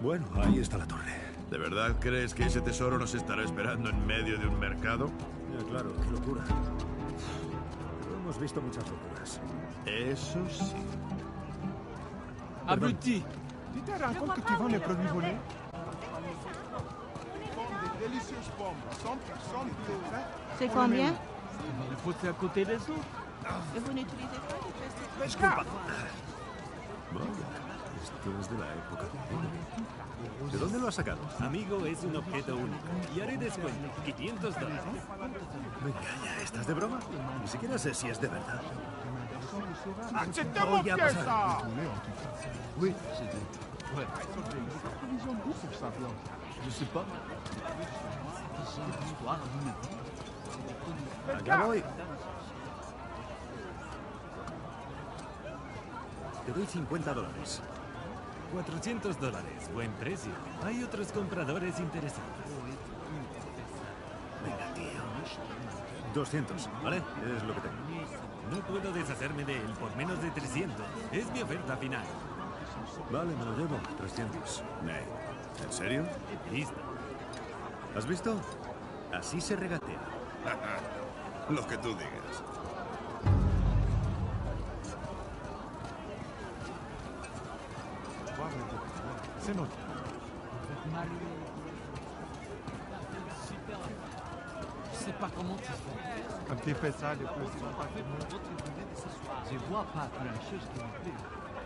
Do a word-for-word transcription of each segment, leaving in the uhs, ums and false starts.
Bueno, ahí está la torre. ¿De verdad crees que ese tesoro nos estará esperando en medio de un mercado? Ya, claro, qué locura. Pero hemos visto muchas locuras. Eso sí. Abruti, tu te rends compte que tu vends les produits volés? C'est combien? Il faut c'est à côté des autres. Et vous n'utilisez pas les pesticides? Disculpa. Vaya, esto es de la época de... ¿De dónde lo has sacado? Amigo, es un objeto único. Y haré descuento. quinientos dólares. Venga, ya, ¿estás de broma? Ni siquiera sé si es de verdad. C'était mon pied, ça! Oui. Je sais pas. Allá voy. Te doy cincuenta dólares. cuatrocientos dólares. Buen precio. Hay otros compradores interesados. Venga, tío. doscientos, ¿vale? Es lo que tengo. No puedo deshacerme de él por menos de trescientos. Es mi oferta final. Vale, me lo llevo. trescientos. Nee. ¿En serio? Listo. ¿Has visto? Así se regatea. Lo que tú digas. C'est notre. Je sais pas comment tu fais. Un petit fait ça, les plus ils sont pas fait. Je vois pas grand chose qui me plaît.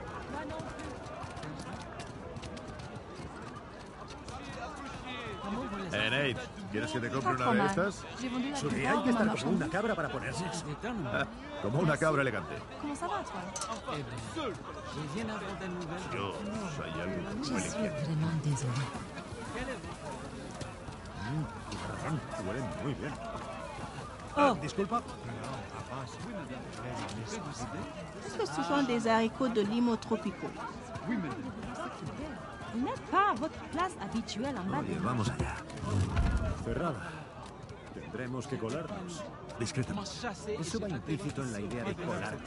Eh, Nate, ¿quieres que te compre Pas una de trop mal. estas? J'ai vendu la Suri, plupart hay que de ma estar como una marchandise. cabra para ponerse eso. Ah, como una cabra elegante. Comment ça va, toi? Eh bien, je viens d'avoir des nouvelles. Dios, hay algo que Je huele suis bien. vraiment désolée. Mm, huelen muy bien. Oh, Ah, disculpa. est-ce que ce sont des haricots de limo tropicaux? Vous n'êtes pas à votre place habituelle en bas Oye, de vamos allá. Cerrada. Tendremos que colarnos. Discretamente. Eso va implícito en la idea de colarnos.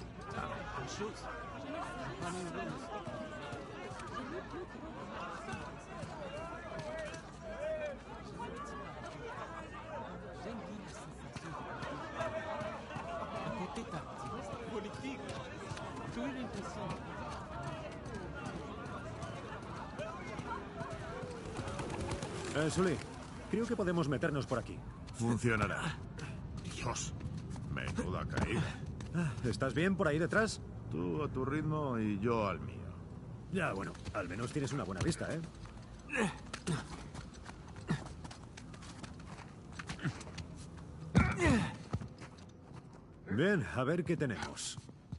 Eh, Sully, creo que podemos meternos por aquí. Funcionará. Dios, menuda caída. Ah, ¿estás bien por ahí detrás? Tú a tu ritmo y yo al mío. Ya, bueno, al menos tienes una buena vista, ¿eh? Bien, a ver qué tenemos.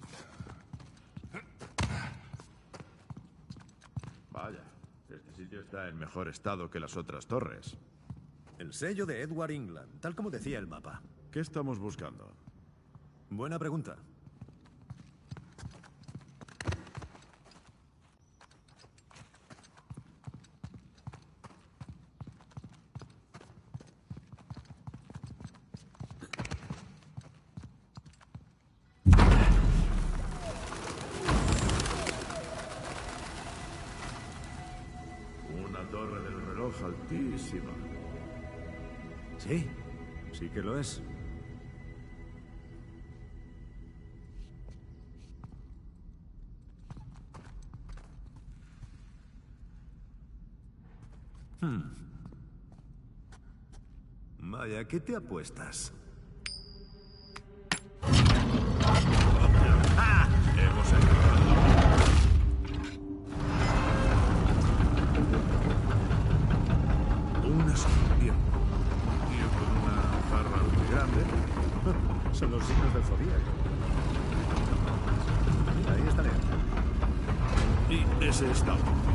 Vaya, este sitio está en mejor estado que las otras torres. El sello de Edward England, tal como decía el mapa. ¿Qué estamos buscando? Buena pregunta. Una torre del reloj altísima. Sí, sí que lo es. Hmm. Vaya, ¿qué te apuestas? ¡Ah! Hemos encontrado. Una solución. Tío con una jarra muy grande. Son los signos del zodíaco. Mira, ahí está Leo. Y ese está.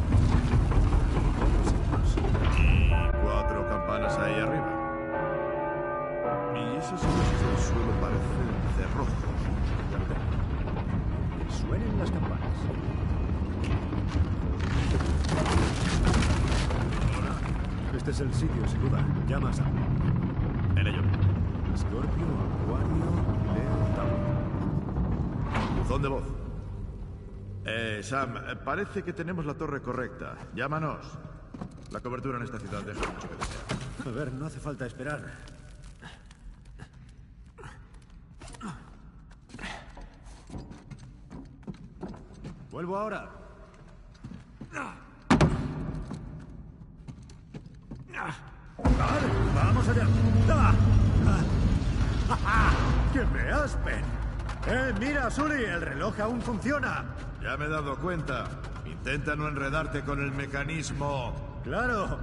Y cuatro campanas ahí arriba. Y esos sonidos del suelo parecen cerrojos. Que suenen las campanas. Este es el sitio, sin duda. Llama a Sam. En ello. Scorpio, Acuario, Leo, Tauro. Buzón de voz. Eh, Sam, eh, parece que tenemos la torre correcta. Llámanos. La cobertura en esta ciudad deja mucho que desear. A ver, no hace falta esperar. Vuelvo ahora. Vale, vamos allá. ¡Ah! ¡Ah! ¡Que me aspen! ¡Eh, mira, Sully! El reloj aún funciona. Ya me he dado cuenta. Intenta no enredarte con el mecanismo. ¡Claro!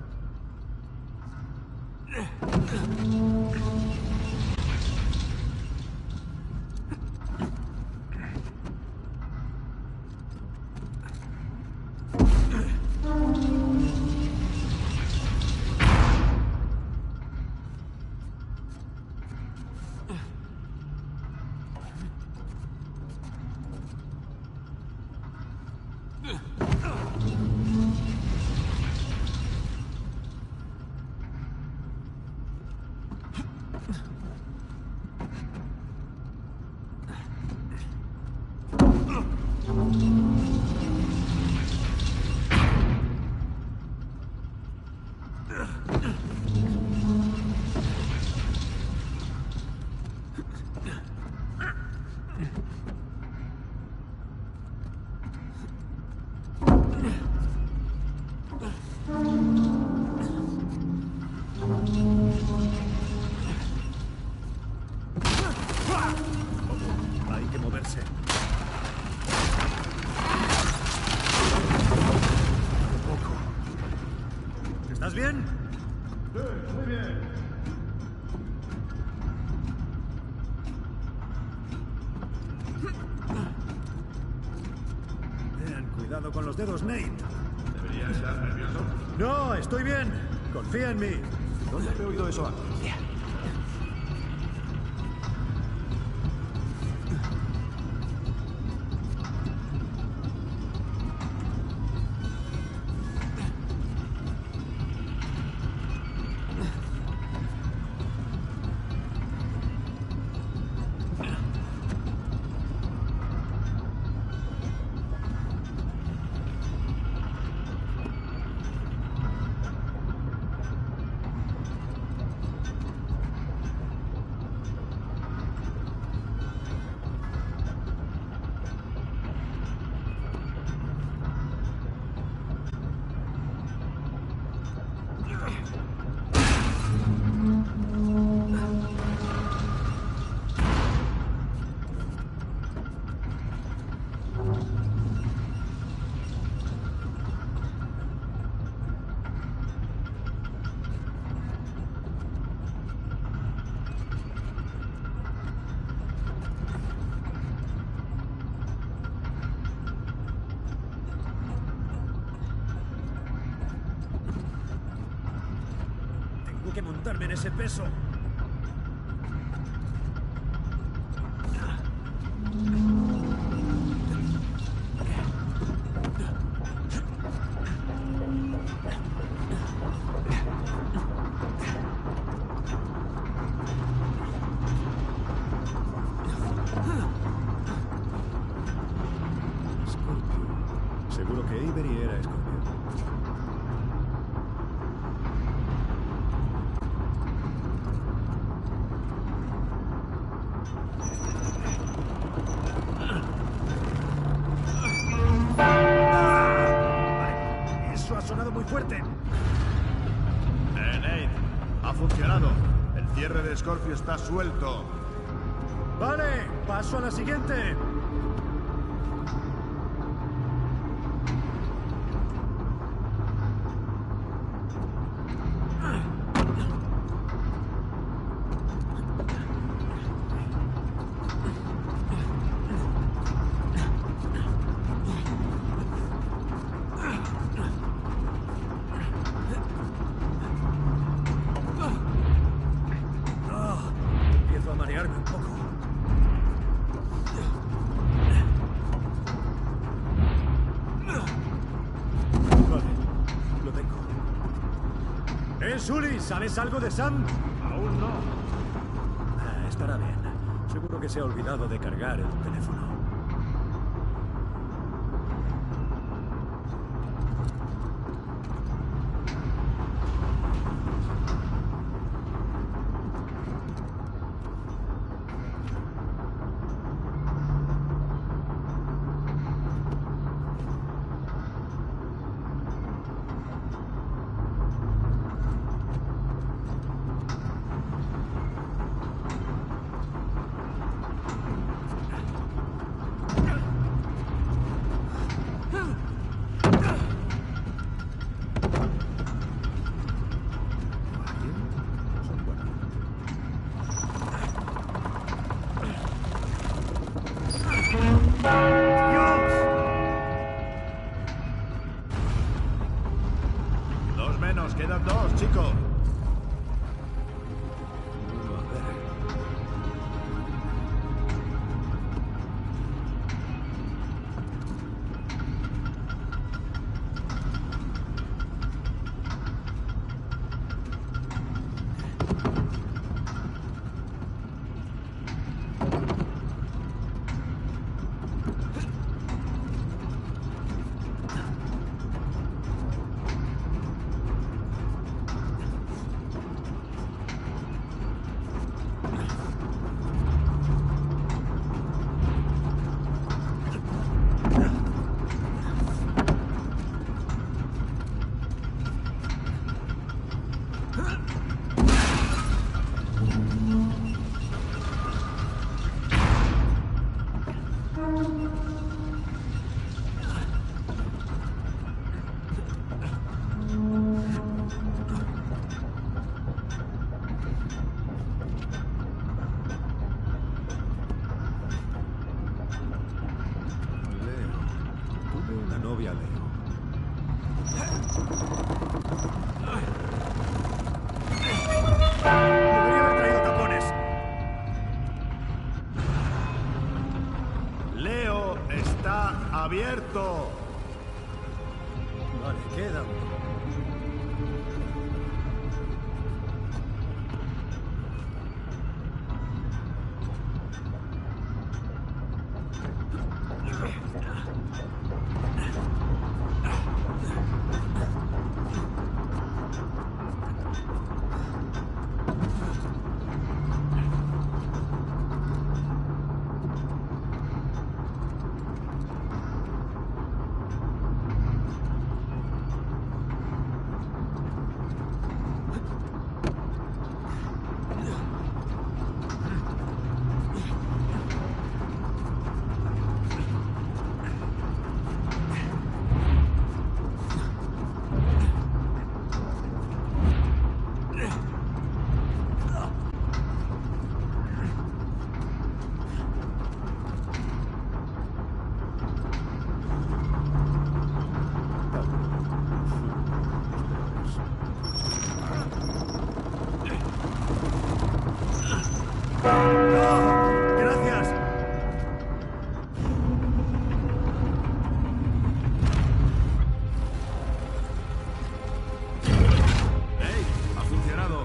Hay que moverse. Un poco. ¿Estás bien? Sí, muy bien. Bien, cuidado con los dedos, Nate. ¿Debería estar nervioso? No, estoy bien. Confía en mí. ¿Dónde he oído eso antes? Tengo que montarme en ese peso. Scorpio. Seguro que Avery era Scorpio. Eso ha sonado muy fuerte. Eh, Nate. Ha funcionado. El cierre de Scorpio está suelto. Vale, paso a la siguiente. Ah, empiezo a marearme un poco. Vale, lo tengo. ¡Eh, Sully! ¿Sabes algo de Sam? Aún no. Ah, estará bien. Seguro que se ha olvidado de cargar el teléfono. Debería haber traído tapones. Leo está abierto. Vale, queda uno. ¡No! ¡Gracias! ¡Hey! ¡Ha funcionado!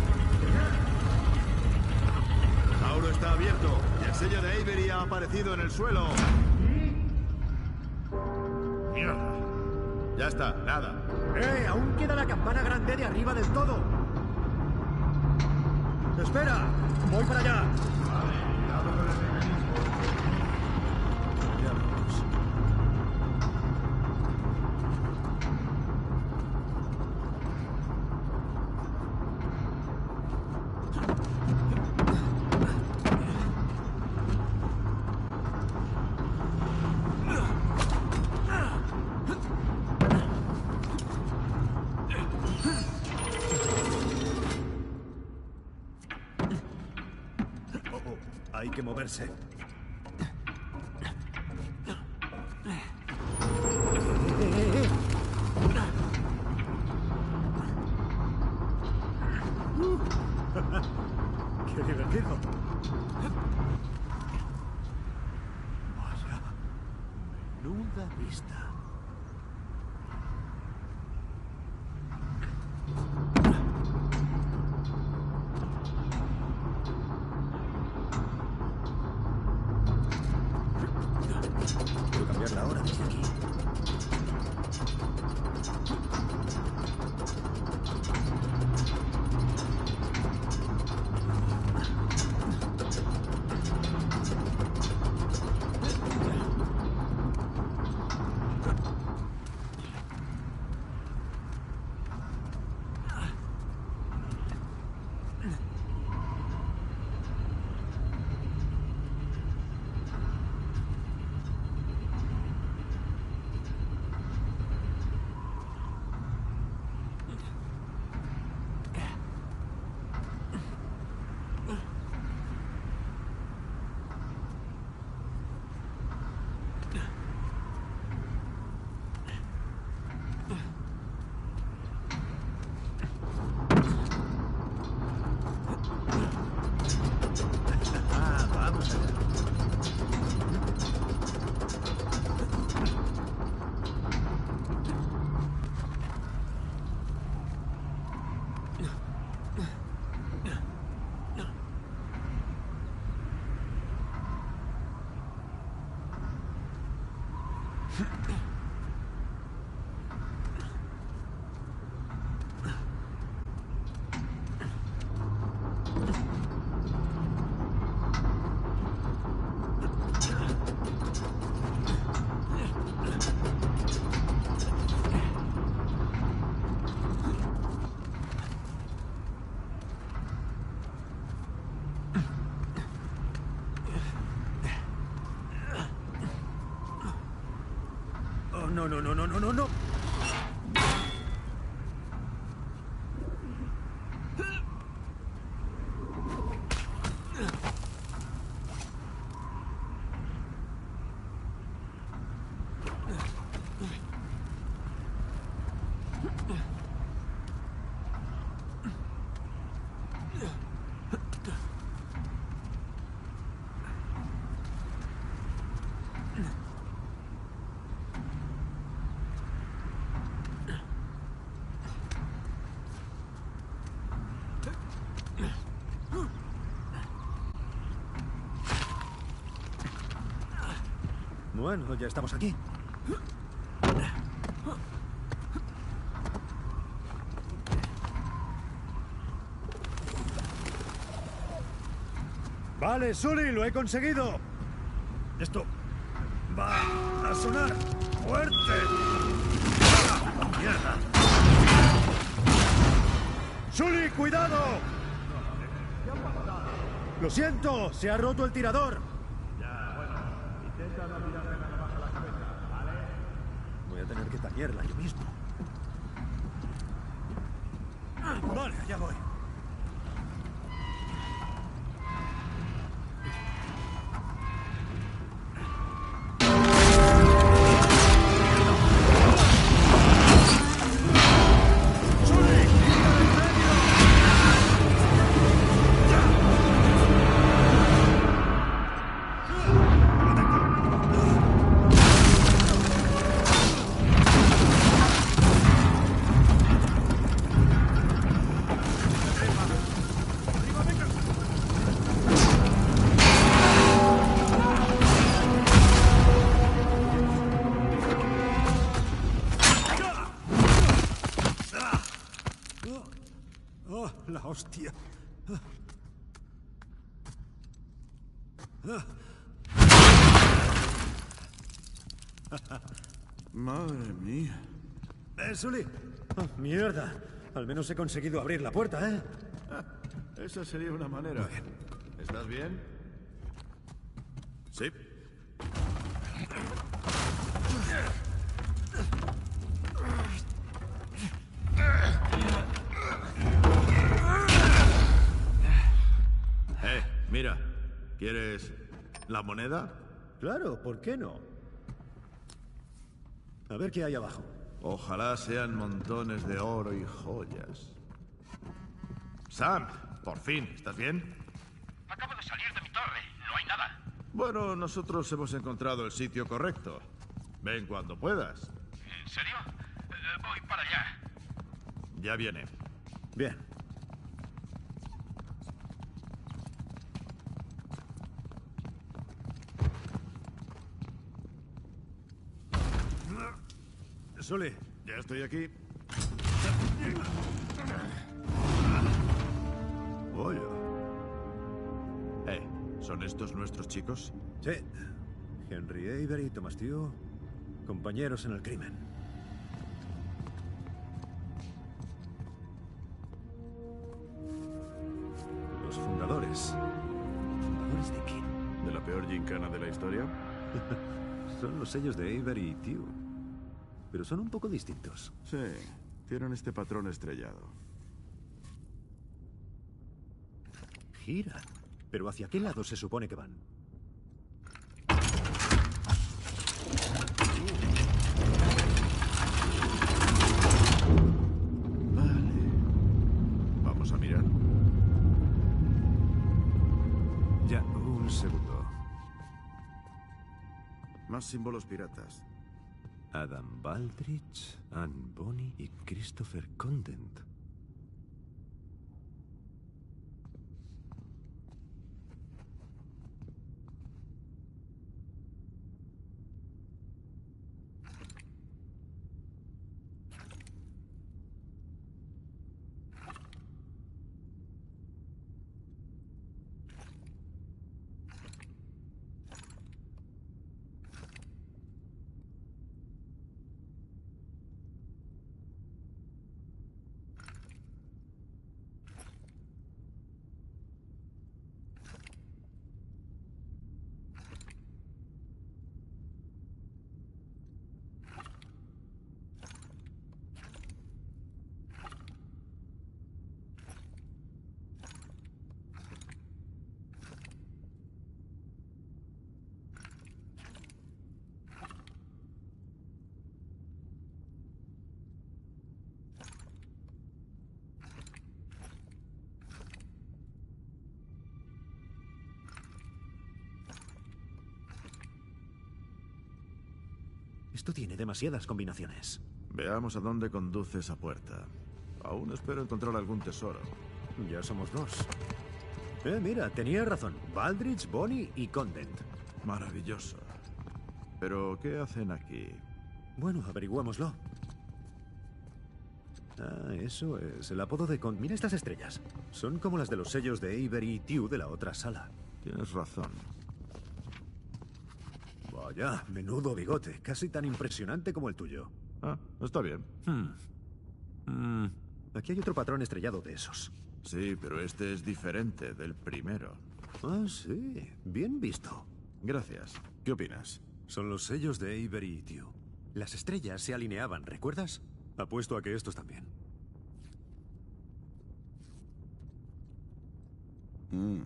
Tauro está abierto y el sello de Avery ha aparecido en el suelo. ¡Mierda! Ya está, nada. ¡Eh! Aún queda la campana grande de arriba del todo. ¡Espera! ¡Voy para allá! Diablos. Oh, oh, hay que moverse. ¡Qué divertido! Vaya, menuda vista. Puedo cambiar la hora desde aquí. Ah, vamos allá. Oh, no, no, no, no, no, no, no. Bueno, ya estamos aquí. Vale, Sully, lo he conseguido. Esto va a sonar fuerte. ¡Ah, mierda! ¡Sully, cuidado! Lo siento, se ha roto el tirador. Ya, bueno. Intenta no tirarme nada más a la cabeza, ¿vale? Voy a tener que tañerla yo mismo. Vale, ya voy. Oh, la hostia. Madre mía. ¿Eh, Sully? Oh, mierda. Al menos he conseguido abrir la puerta, ¿eh? Ah, esa sería una manera. ¿Estás bien? Sí. Eh, mira. ¿Quieres la moneda? Claro, ¿por qué no? A ver qué hay abajo. Ojalá sean montones de oro y joyas. Sam, por fin, ¿estás bien? Acabo de salir de mi torre. No hay nada. Bueno, nosotros hemos encontrado el sitio correcto. Ven cuando puedas. ¿En serio? Eh, voy para allá. Ya viene. Bien. Sully. Ya estoy aquí. Oye. Eh, ¿son estos nuestros chicos? Sí. Henry Avery y Thomas Tew, compañeros en el crimen. Los fundadores. ¿Fundadores de qué? ¿De la peor gincana de la historia? Son los sellos de Avery y Tew. Pero son un poco distintos. Sí, tienen este patrón estrellado. Giran. ¿Pero hacia qué lado se supone que van? Vale. Vamos a mirar. Ya, un segundo. Más símbolos piratas. Adam Baldrige, Anne Bonny y Christopher Condent. Esto tiene demasiadas combinaciones. Veamos a dónde conduce esa puerta. Aún espero encontrar algún tesoro. Ya somos dos. Eh, mira, tenía razón. Baldrige, Bonny y Condent. Maravilloso. Pero, ¿qué hacen aquí? Bueno, averiguámoslo. Ah, eso es el apodo de... Con... Mira estas estrellas. Son como las de los sellos de Avery y Tew de la otra sala. Tienes razón. Vaya, menudo bigote. Casi tan impresionante como el tuyo. Ah, está bien. Hmm. Mm. Aquí hay otro patrón estrellado de esos. Sí, pero este es diferente del primero. Ah, sí. Bien visto. Gracias. ¿Qué opinas? Son los sellos de Avery y Tew. Las estrellas se alineaban, ¿recuerdas? Apuesto a que estos también. Mm.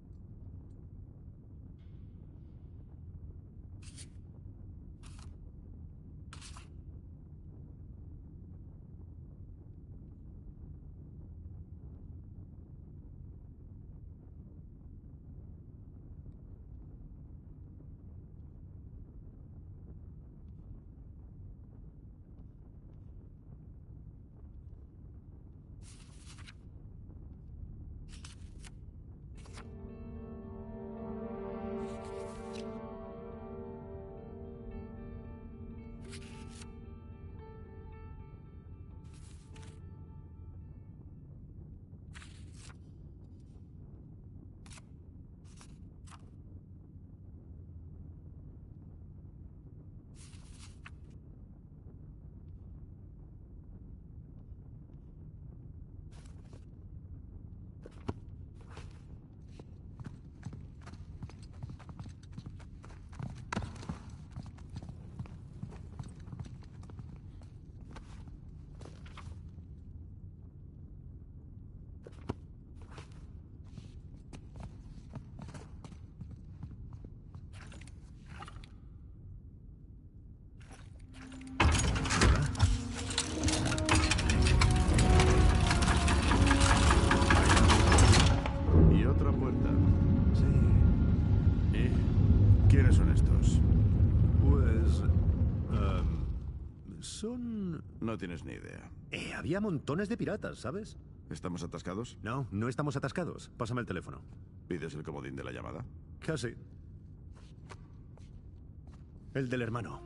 Y otra puerta. Sí. ¿Y quiénes son estos? Pues... em, son... No tienes ni idea. Eh, había montones de piratas, ¿sabes? ¿Estamos atascados? No, no estamos atascados. Pásame el teléfono. ¿Pides el comodín de la llamada? Casi. El del hermano.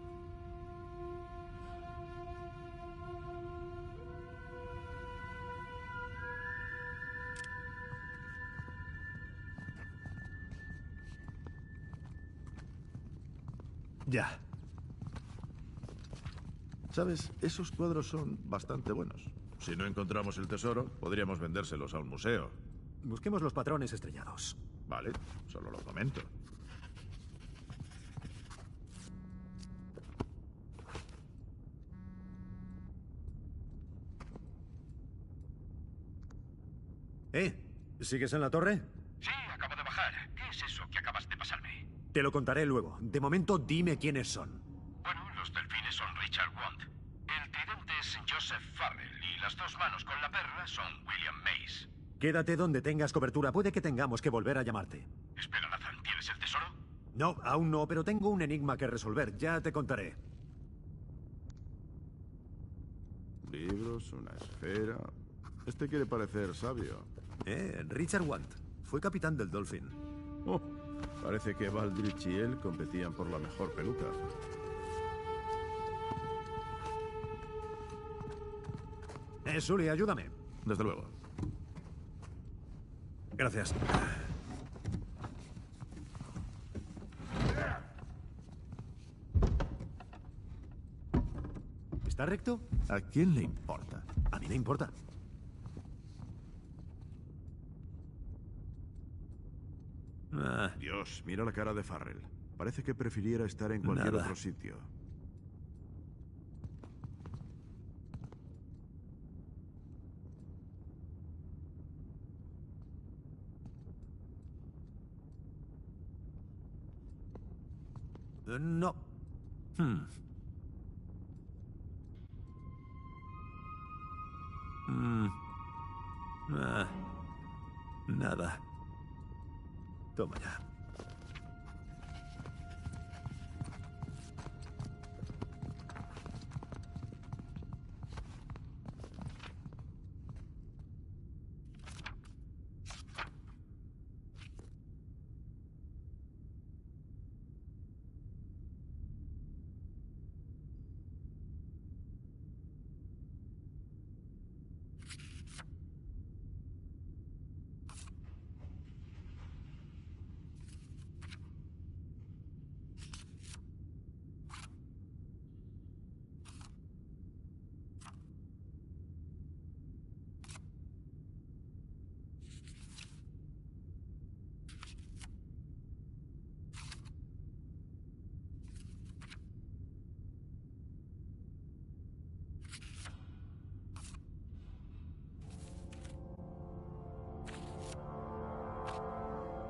Ya. ¿Sabes? Esos cuadros son bastante buenos. Si no encontramos el tesoro, podríamos vendérselos a un museo. Busquemos los patrones estrellados. Vale, solo lo comento. ¿Eh? ¿Sigues en la torre? Sí, acabo de bajar. ¿Qué es eso que acabas de pasarme? Te lo contaré luego. De momento, dime quiénes son. Bueno, los delfines son Richard Wand. El tridente es Joseph Farrell y las dos manos con la perla son William Mace. Quédate donde tengas cobertura. Puede que tengamos que volver a llamarte. Espera, Nathan, ¿tienes el tesoro? No, aún no, pero tengo un enigma que resolver. Ya te contaré. Libros, una esfera... Este quiere parecer sabio. Eh, Richard Wand. Fue capitán del Dolphin. Oh, parece que Baldrich y él competían por la mejor peluca. Eh, Sully, ayúdame. Desde luego. Gracias. ¿Está recto? ¿A quién le importa? A mí me importa. Ah, Dios, mira la cara de Farrell. Parece que prefiriera estar en cualquier Nada. otro sitio. no. Hmm. Mm. Ah, nada. Toma ya.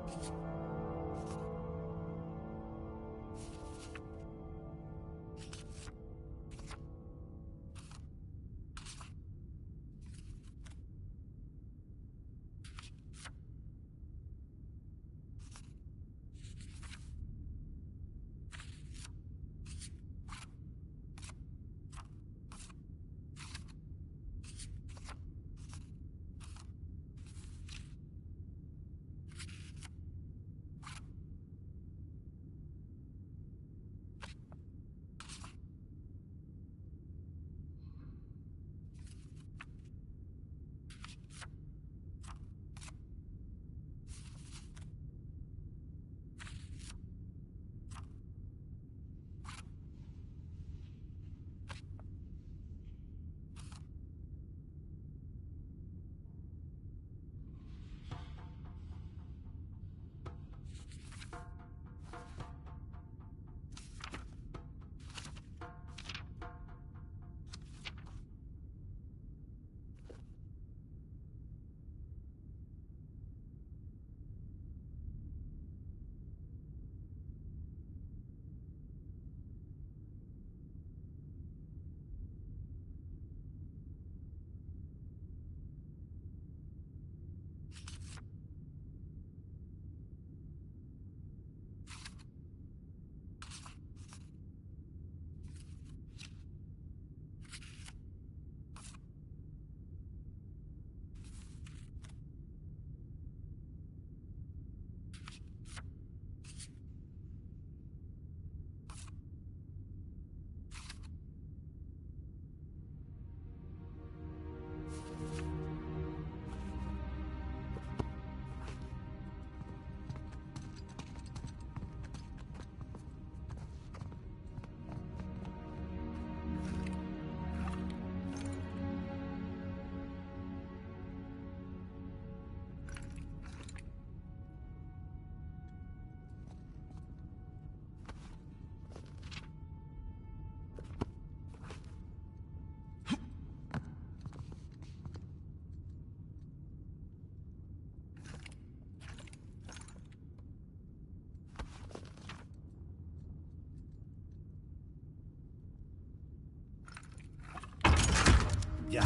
Ya.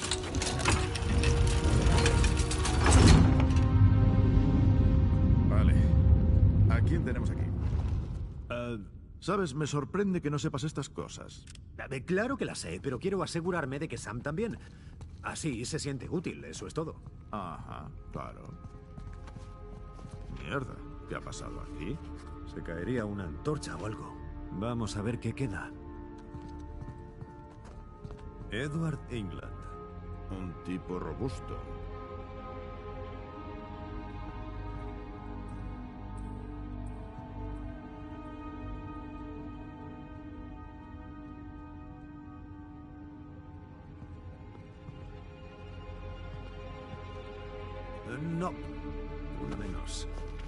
Vale. ¿A quién tenemos aquí? Eh, Sabes, me sorprende que no sepas estas cosas. eh, claro que la sé, pero quiero asegurarme de que Sam también. Así se siente útil, eso es todo. Ajá, claro. Mierda, ¿qué ha pasado aquí? Se caería una antorcha o algo. Vamos a ver qué queda. Edward England. Un tipo robusto. Eh, No, uno menos.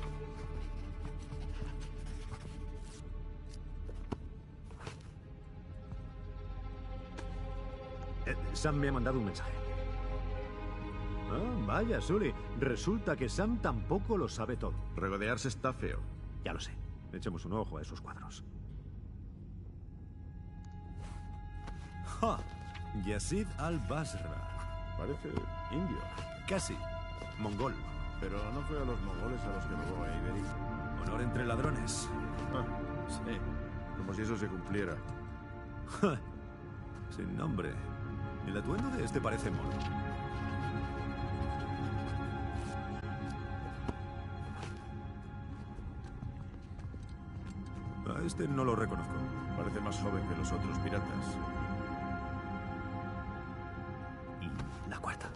Eh, Sam me ha mandado un mensaje. Ah, vaya, Sully. Resulta que Sam tampoco lo sabe todo. Regodearse está feo. Ya lo sé. Echemos un ojo a esos cuadros. ¡Ja! Yazid al-Basra. Parece indio. Casi. Mongol. Pero no fue a los mongoles a los que robó Avery. Honor entre ladrones. Ah, Sí. como si eso se cumpliera. Ja. Sin nombre. El atuendo de este parece mono. A este no lo reconozco. Parece más joven que los otros piratas. Y la cuarta.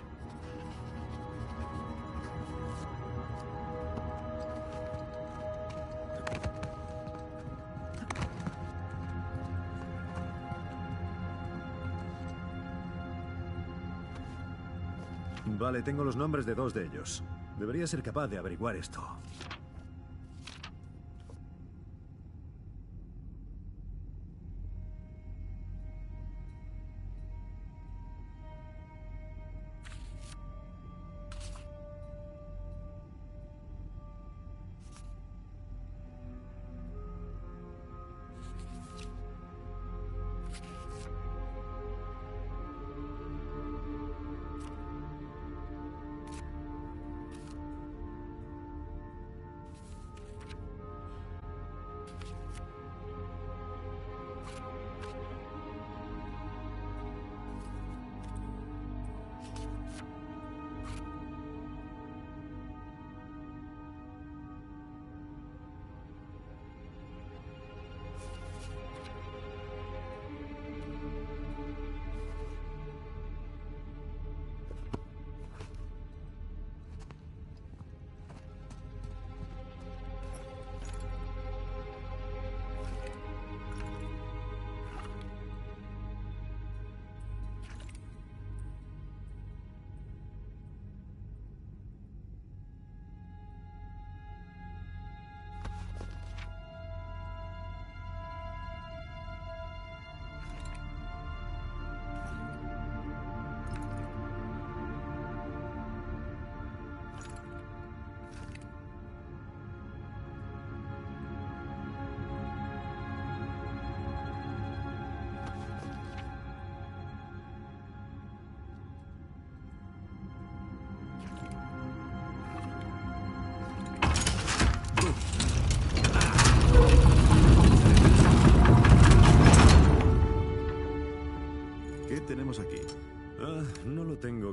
Vale, tengo los nombres de dos de ellos. Debería ser capaz de averiguar esto.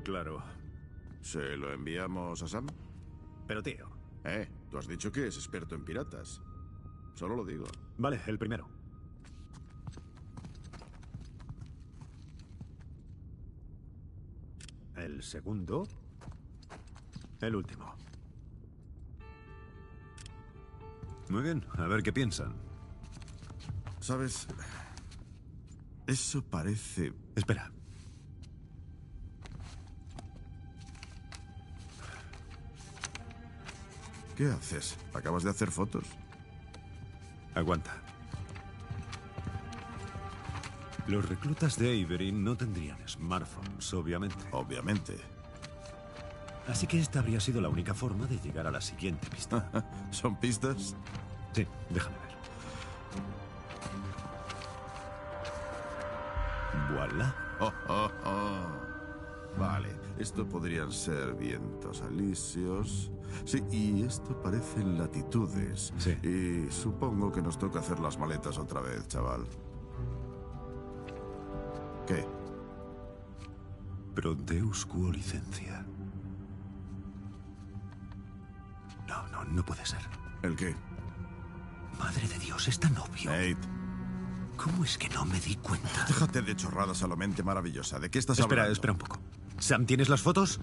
tengo claro. ¿Se lo enviamos a Sam? Pero tío... Eh, tú has dicho que es experto en piratas. Solo lo digo. Vale, el primero. El segundo. El último. Muy bien, a ver qué piensan. ¿Sabes? Eso parece... Espera. ¿Qué haces? ¿Acabas de hacer fotos? Aguanta. Los reclutas de Avery no tendrían smartphones, obviamente. Obviamente. Así que esta habría sido la única forma de llegar a la siguiente pista. ¿Son pistas? Sí, déjame ver. Voilà. Oh, oh, oh. Vale, esto podrían ser vientos alisios. Sí, y esto parecen latitudes. Sí. Y supongo que nos toca hacer las maletas otra vez, chaval. ¿Qué? Pro Deus quo licencia. No, no, no puede ser. ¿El qué? Madre de Dios, es tan obvio. Nate, ¿Cómo es que no me di cuenta? déjate de chorradas a la mente maravillosa. ¿De qué estás Espera, hablando? espera un poco. Sam, ¿tienes las fotos?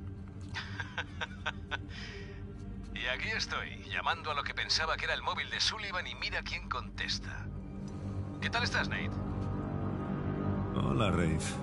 Y aquí estoy, llamando a lo que pensaba que era el móvil de Sullivan y mira quién contesta. ¿Qué tal estás, Nate? Hola, Rafe.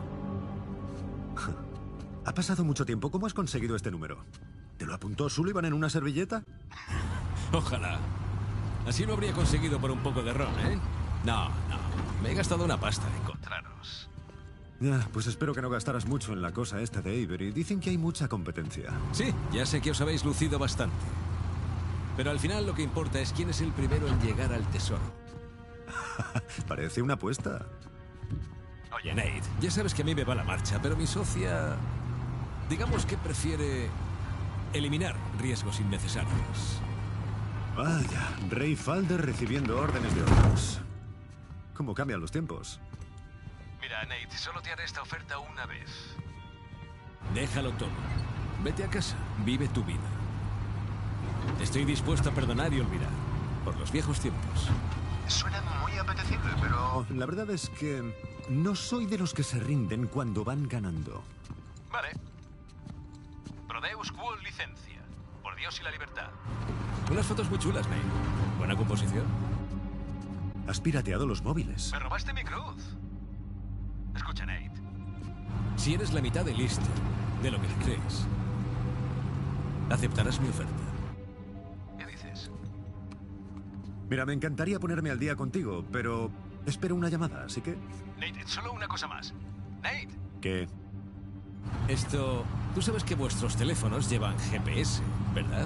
Ha pasado mucho tiempo. ¿Cómo has conseguido este número? ¿Te lo apuntó Sullivan en una servilleta? Ojalá. Así lo habría conseguido por un poco de ron, ¿eh? No, no. Me he gastado una pasta en encontraros. Ya, pues espero que no gastaras mucho en la cosa esta de Avery. Dicen que hay mucha competencia. Sí, ya sé que os habéis lucido bastante. Pero al final lo que importa es quién es el primero en llegar al tesoro. Parece una apuesta. Oye, Nate, ya sabes que a mí me va la marcha, pero mi socia... digamos que prefiere eliminar riesgos innecesarios. Vaya, Ray Falder recibiendo órdenes de otros. ¿Cómo cambian los tiempos? Mira, Nate, solo te haré esta oferta una vez. Déjalo todo. Vete a casa, vive tu vida. Estoy dispuesto a perdonar y olvidar. Por los viejos tiempos. Suena muy apetecible, pero... La verdad es que no soy de los que se rinden cuando van ganando. Vale. Pro Deus quo licencia. Por Dios y la libertad. Unas fotos muy chulas, Nate. Buena composición. Has pirateado los móviles. Me robaste mi cruz. Escucha, Nate. Si eres la mitad de listo de lo que crees, aceptarás mi oferta. ¿Qué dices? Mira, me encantaría ponerme al día contigo, pero espero una llamada, así que... Nate, solo una cosa más. Nate. ¿Qué? Esto... Tú sabes que vuestros teléfonos llevan G P S, ¿verdad?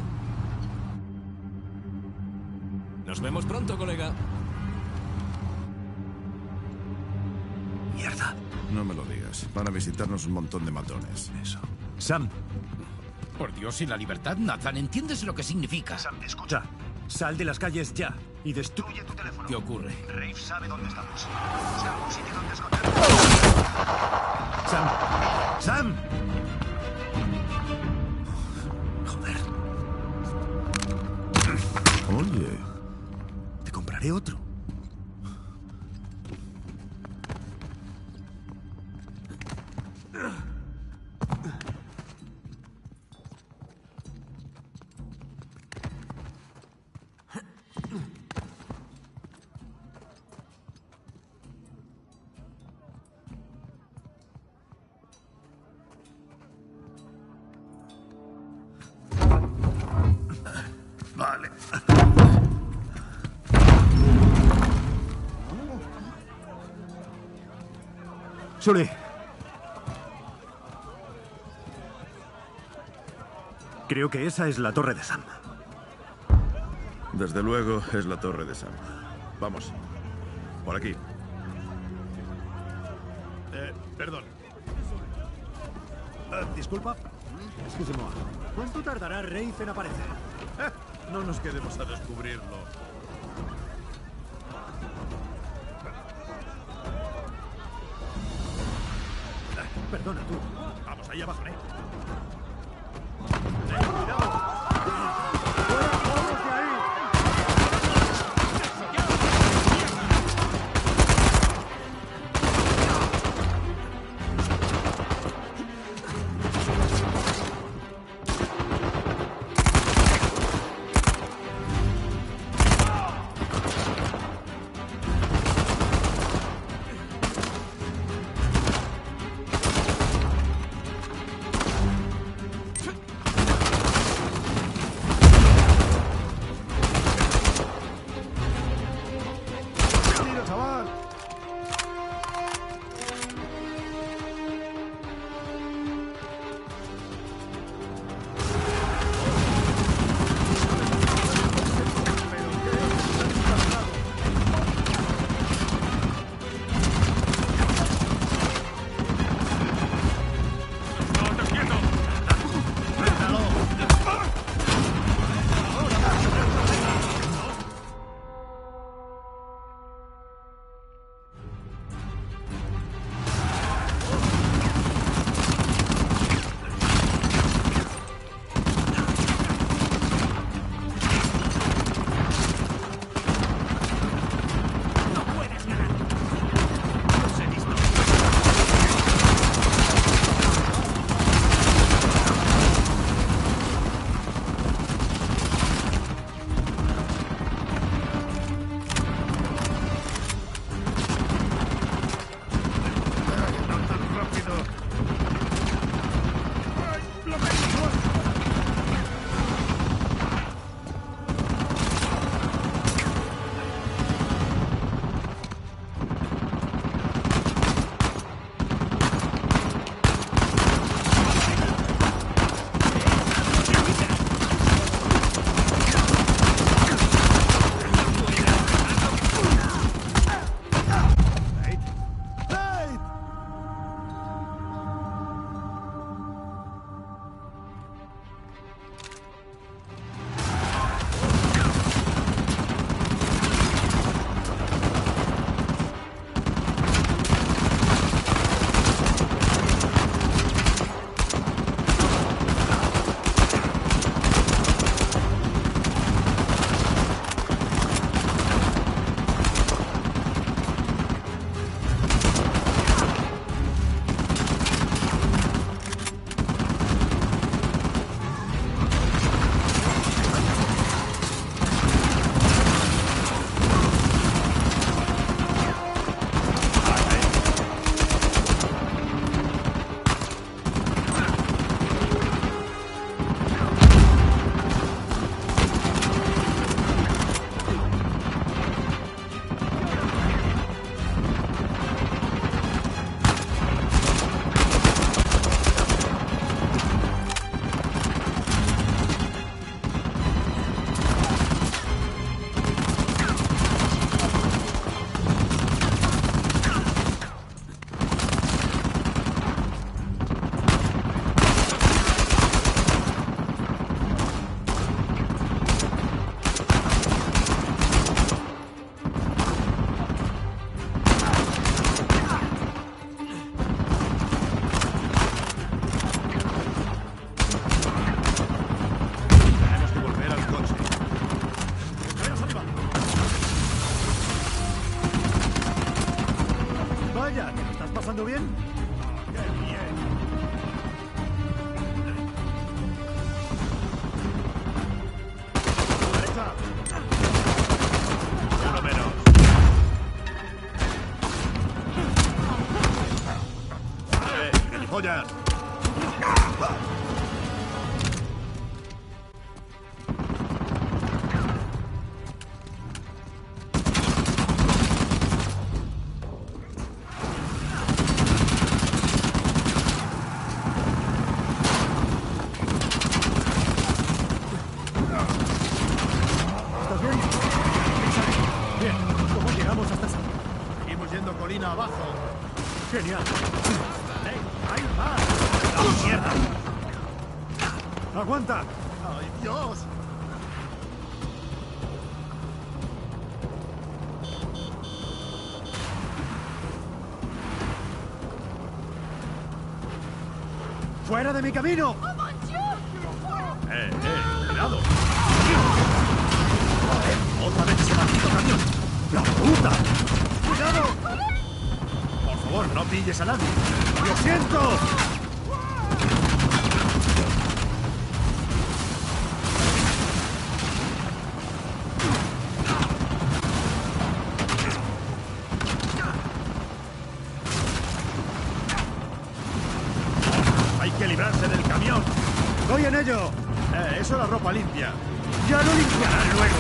Nos vemos pronto, colega. Mierda. No me lo digas. Van a visitarnos un montón de matones. Eso. Sam. Por Dios y la libertad, Nathan, ¿entiendes lo que significa? Sam, escucha. Sal de las calles ya y destruye tu teléfono. ¿Qué ocurre? Rafe sabe dónde estamos. Busca un sitio donde escondernos. Sam. Sam. Joder. Oye. Te compraré otro. Vale. Sully. Creo que esa es la torre de Sam. Desde luego es la torre de Sam. Vamos. Por aquí. Eh, perdón. Uh, disculpa. Excusez-moi. ¿Cuánto tardará Rafe en aparecer? Eh, no nos quedemos a descubrirlo. Perdona, tú. Vamos. Vamos, ahí abajo, ¿eh? ¡Ten cuidado! ¡Fuera todos de ahí! pasando bien? ¡Qué bien! ¡Derecha! Uno menos. ¡Eh, gilipollas! Genial. ¡Hay más! ¡Oh, mierda! ¡Aguanta! ¡Ay, Dios! ¡Fuera de mi camino! ¡Eh, eh! ¡Cuidado! ¡Joder! ¡Otra vez ese maldito camión! ¡La puta! ¡Cuidado! Por favor, no pilles a nadie. ¡Lo siento! Hay que librarse del camión. ¡Voy en ello! Eh, eso es la ropa limpia. ¡Ya lo limpiarán luego!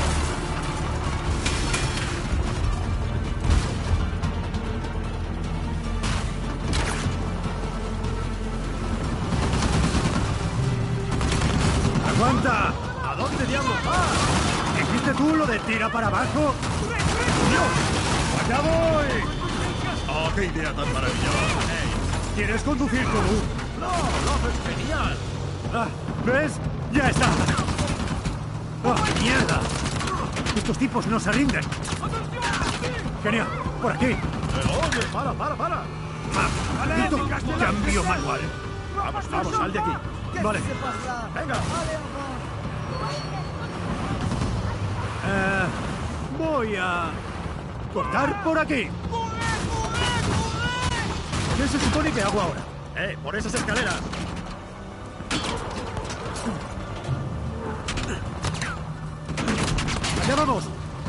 ¡Aguanta! ¿A dónde diablos vas? ¿Dijiste tú lo de tira para abajo? ¡Dios! ¡Allá voy! ¡Oh, qué idea tan maravillosa! Hey, ¿quieres conducir tú? ¡No, lo haces genial! Ah, ¿ves? ¡Ya está! ¡Oh, mierda! Estos tipos no se rinden. Genial, por aquí. Eh, oye, para, para, para. Ah, maldito cambio manual. Vamos, vamos, sal de aquí. Vale. Venga. Eh, voy a cortar por aquí. ¿Qué se supone que hago ahora? Eh, por esas escaleras. ¡Allá vamos!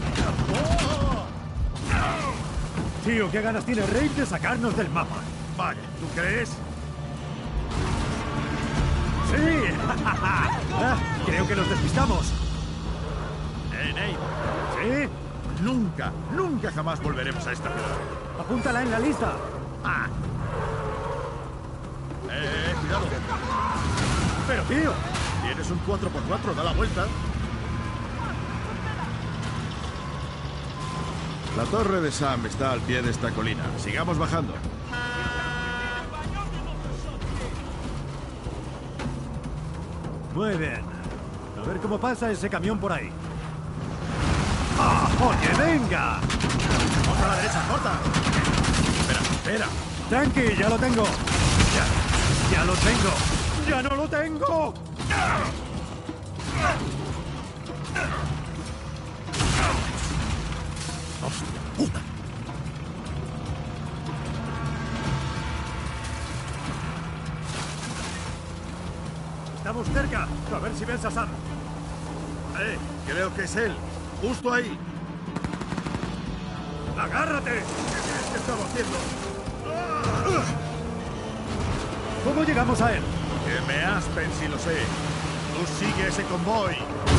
Tío, ¿qué ganas tiene Rey de sacarnos del mapa? Vale, ¿tú crees? ¡Sí! Ah, creo que nos despistamos. Eh, Nate. ¿Sí? Nunca, nunca jamás volveremos a esta ciudad. Apúntala en la lista. Ah. Eh, eh, cuidado. Pero, tío. Tienes un cuatro por cuatro, da la vuelta. La torre de Sam está al pie de esta colina. Sigamos bajando. Muy bien. A ver cómo pasa ese camión por ahí. ¡Ah! ¡Oye, venga! ¡Corta a la derecha, corta! Espera, espera. Tranqui, ya lo tengo. Ya, ya lo tengo. ¡Ya no lo tengo! ¡Hostia puta! Estamos cerca. A ver si ves a Sam. Eh, creo que es él. Justo ahí. ¡Agárrate! ¿Qué estaba haciendo? ¿Cómo llegamos a él? Que me aspen si lo sé. Tú sigue ese convoy.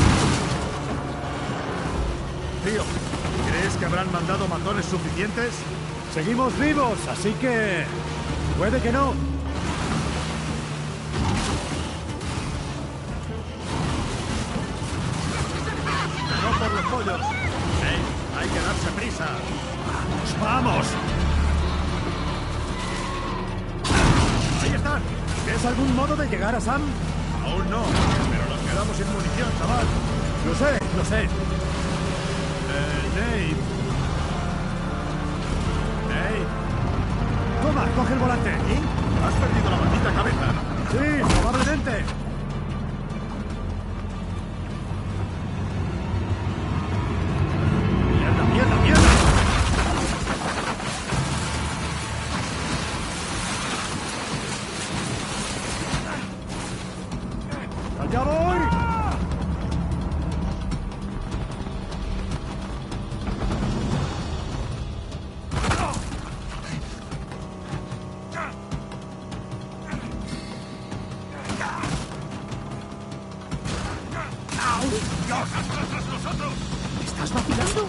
Tío, ¿crees que habrán mandado matones suficientes? Seguimos vivos, así que... puede que no. No por los pollos. ¡Eh! Hay que darse prisa. ¡Vamos, vamos! ¡Ahí están! ¿Ves algún modo de llegar a Sam? Aún no, pero nos quedamos sin munición, chaval. Lo sé, lo sé. Eh, Nate. Nate. Toma, coge el volante. ¿Y? ¿Has perdido la maldita cabeza? Sí, probablemente. ¡Mierda, mierda, mierda! ¡Allá voy! ¿Estás vacilando?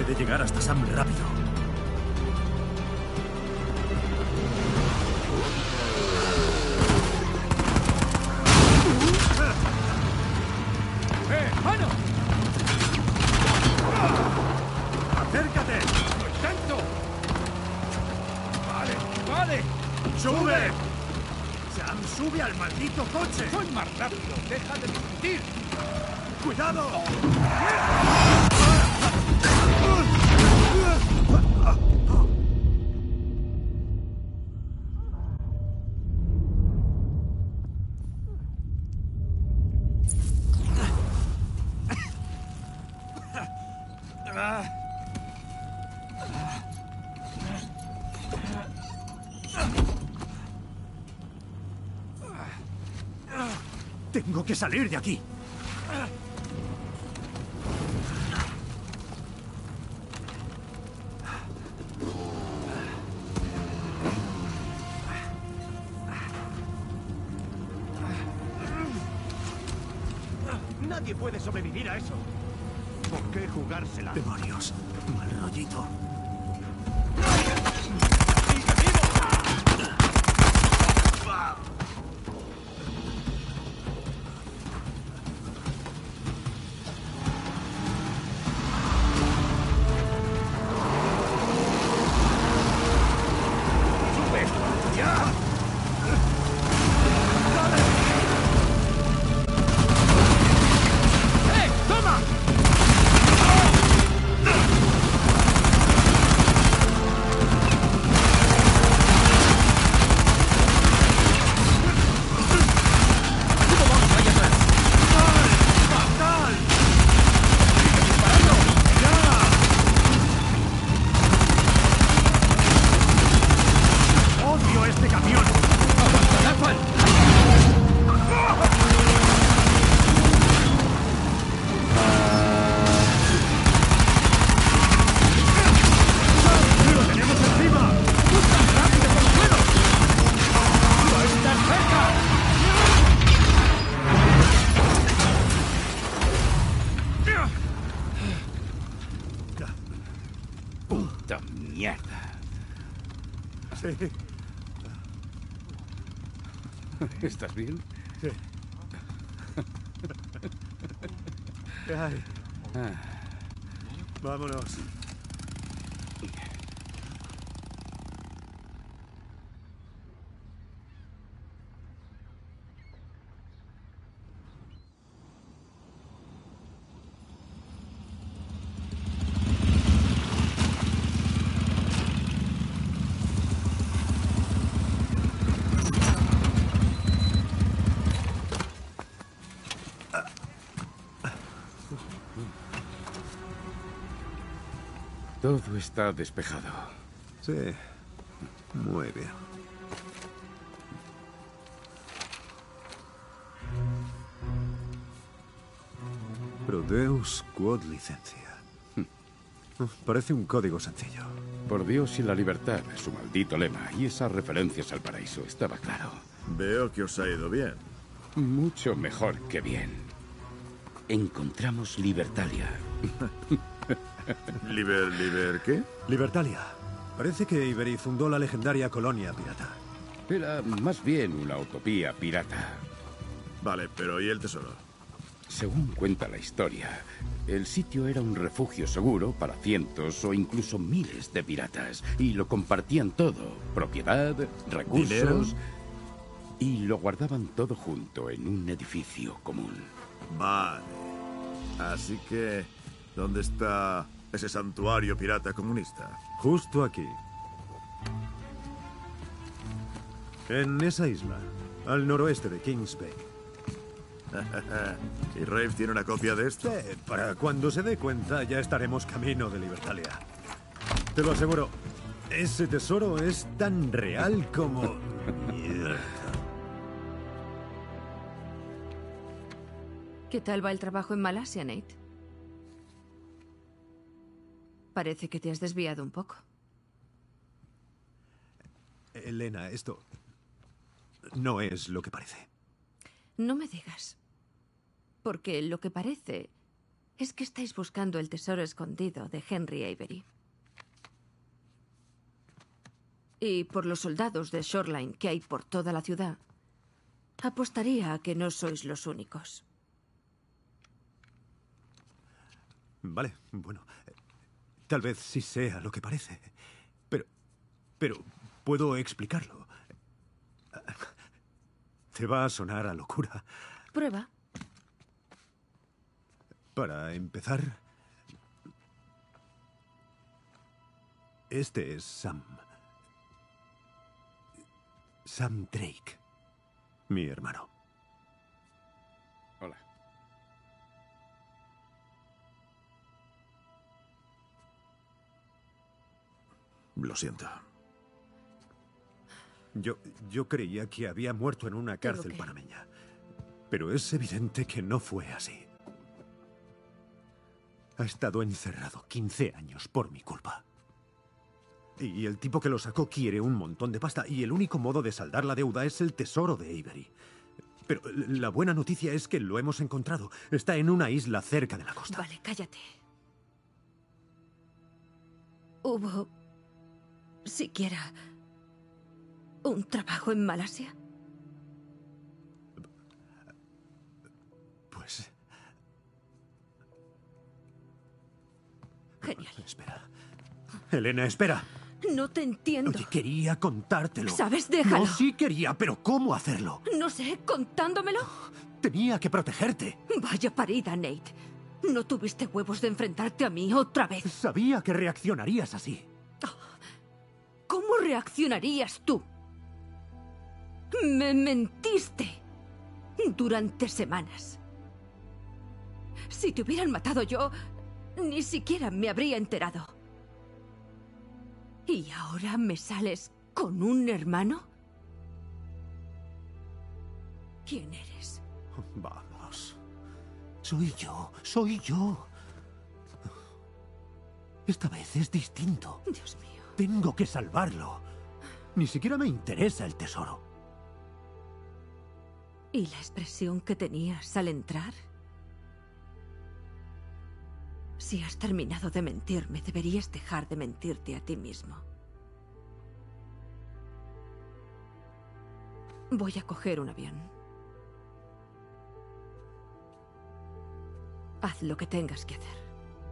He de llegar hasta Sam rápido. ¡Eh, mano! ¡Acércate! ¡Lo intento! Vale, vale. ¡Sube! ¡Sam, sube al maldito coche! ¡Soy más rápido! ¡Deja de discutir! ¡Cuidado! Tengo que salir de aquí. Nadie puede sobrevivir a eso. ¿Por qué jugársela? Demonios. Mal rollito. ¡Puta mierda! Sí. ¿Estás bien? Sí. Ay. Ah. Vámonos. Todo está despejado. Sí, muy bien. Prodeus quod licencia. Parece un código sencillo. Por Dios y la libertad, su maldito lema. Y esas referencias al paraíso, estaba claro. Veo que os ha ido bien. Mucho mejor que bien. Encontramos Libertalia. ¿Liber, liber qué? Libertalia. Parece que Ibery fundó la legendaria colonia pirata. Era más bien una utopía pirata. Vale, pero ¿y el tesoro? Según cuenta la historia, el sitio era un refugio seguro para cientos o incluso miles de piratas. Y lo compartían todo. Propiedad, recursos... ¿Dinero? Y lo guardaban todo junto en un edificio común. Vale. Así que... ¿dónde está ese santuario pirata comunista? Justo aquí. En esa isla, al noroeste de Kings Bay. ¿Y Rafe tiene una copia de esto? Sí, para cuando se dé cuenta ya estaremos camino de Libertalia. Te lo aseguro, ese tesoro es tan real como... ¿Qué tal va el trabajo en Malasia, Nate? Parece que te has desviado un poco. Elena, esto no es lo que parece. No me digas. Porque lo que parece es que estáis buscando el tesoro escondido de Henry Avery. Y por los soldados de Shoreline que hay por toda la ciudad, apostaría a que no sois los únicos. Vale, bueno. Tal vez sí sea lo que parece. Pero... Pero... puedo explicarlo. Te va a sonar a locura. Prueba. Para empezar... Este es Sam. Sam Drake. Mi hermano. Hola. Lo siento. Yo, yo creía que había muerto en una cárcel que... panameña. Pero es evidente que no fue así. Ha estado encerrado quince años por mi culpa. Y el tipo que lo sacó quiere un montón de pasta. Y el único modo de saldar la deuda es el tesoro de Avery. Pero la buena noticia es que lo hemos encontrado. Está en una isla cerca de la costa. Vale, cállate. ¿Hubo siquiera un trabajo en Malasia? Pues... Genial. Espera. Elena, espera. No te entiendo. Oye, quería contártelo. ¿Sabes? Déjalo. No, sí quería, pero ¿cómo hacerlo? No sé, ¿contándomelo? Tenía que protegerte. Vaya parida, Nate. No tuviste huevos de enfrentarte a mí otra vez. Sabía que reaccionarías así. ¿Cómo reaccionarías tú? Me mentiste durante semanas. Si te hubieran matado yo, ni siquiera me habría enterado. ¿Y ahora me sales con un hermano? ¿Quién eres? Vamos. Soy yo, soy yo. Esta vez es distinto. Dios mío. Tengo que salvarlo. Ni siquiera me interesa el tesoro. ¿Y la expresión que tenías al entrar? Si has terminado de mentirme, deberías dejar de mentirte a ti mismo. Voy a coger un avión. Haz lo que tengas que hacer.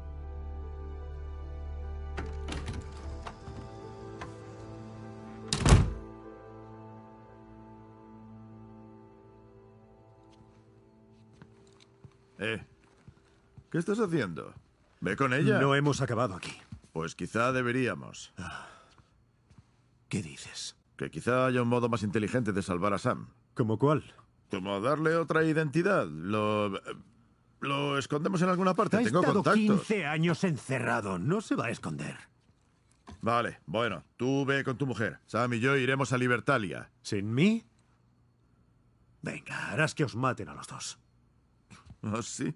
Eh, ¿qué estás haciendo? ¿Ve con ella? No hemos acabado aquí. Pues quizá deberíamos. ¿Qué dices? Que quizá haya un modo más inteligente de salvar a Sam. ¿Cómo cuál? Como darle otra identidad. Lo... Lo escondemos en alguna parte. Ha Tengo estado contactos. quince años encerrado. No se va a esconder. Vale, bueno. Tú ve con tu mujer. Sam y yo iremos a Libertalia. ¿Sin mí? Venga, harás que os maten a los dos. ¿Oh, sí?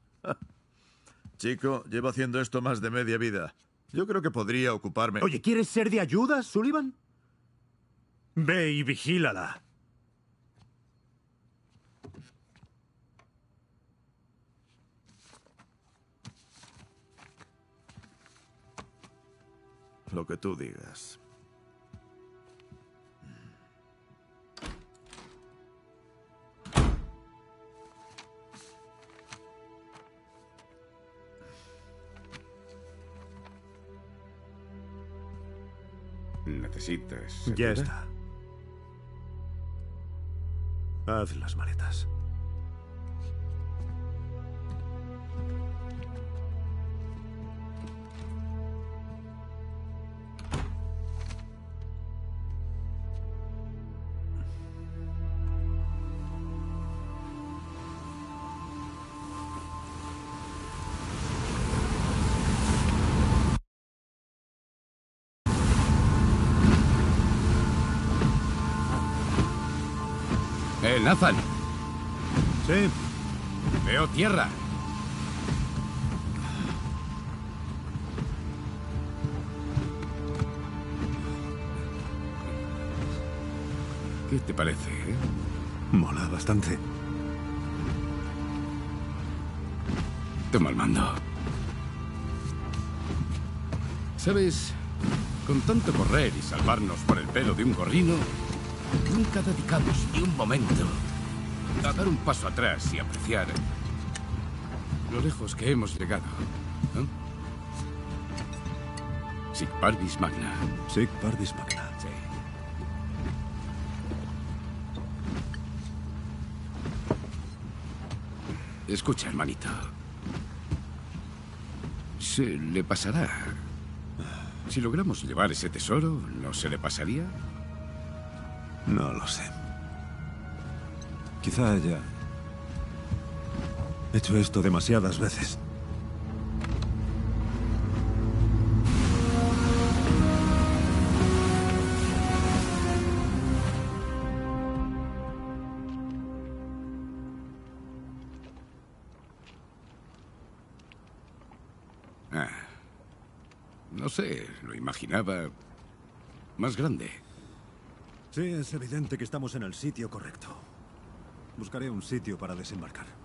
Chico, llevo haciendo esto más de media vida. Yo creo que podría ocuparme... Oye, ¿quieres ser de ayuda, Sullivan? Ve y vigílala. Lo que tú digas. ¿Necesitas Ya ayuda? está. Haz las maletas. ¡Eh, Nathan! Sí. Veo tierra. ¿Qué te parece, eh? Mola bastante. Toma el mando. ¿Sabes? Con tanto correr y salvarnos por el pelo de un gorrino, nunca dedicamos ni un momento a dar un paso atrás y apreciar lo lejos que hemos llegado. ¿No? Sic parvis magna. Sic parvis magna. Sí. Escucha, hermanito. Se le pasará. Si logramos llevar ese tesoro, ¿no se le pasaría? No lo sé. Quizá haya hecho esto demasiadas veces. Ah, no sé, lo imaginaba más grande. Sí, es evidente que estamos en el sitio correcto. Buscaré un sitio para desembarcar.